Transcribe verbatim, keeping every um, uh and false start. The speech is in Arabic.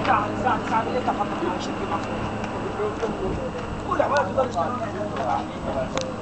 الساعه الساعه تسعة بالليل تخطط مع الشركه. ولا ما تقدر تشتغل.